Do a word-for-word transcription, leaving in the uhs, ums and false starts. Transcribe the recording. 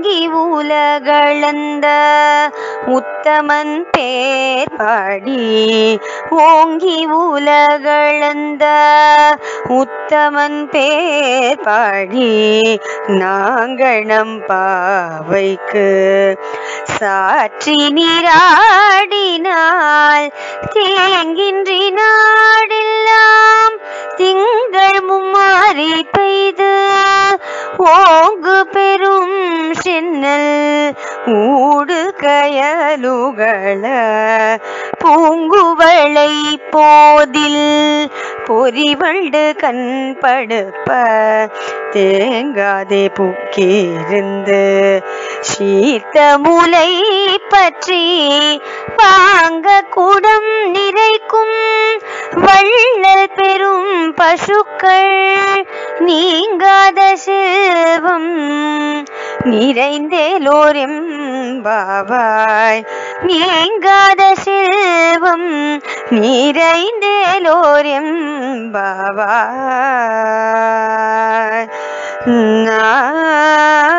ஓங்கி உலகளந்த உத்தமன் பேர் பாடி ஓங்கி உலகளந்த உத்தமன் பேர் பாடி நாங்கள் நம் பாவைக்கு சாற்றி நீராடினால் தேங்கின்றி நாடெல்லாம் திங்கள் மும்மாறி பெய்து ஓங்கு பெரும் சென்னல் ஊடு கயலுகள பூங்குவளை போதில் பொறிவண்டு கண்படுப்ப தேங்காதே புக்கிருந்து சீர்த்த முலை பற்றி வாங்க குடம் நிறைக்கும் வள்ளல் பெரும் பசுக்கள் நீங்காத செல்வம் நிறைந்தேலோரெம்பாவாய் நீங்காத செல்வம் நிறைந்தேலோரெம்பாவாய்.